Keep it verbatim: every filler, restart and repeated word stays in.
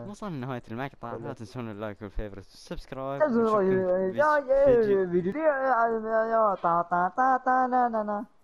وصلنا لنهاية المقطع، لا تنسون اللايك والفيفورت والسبسكرايب، يا ونشوفكم في فيديو. فيديو.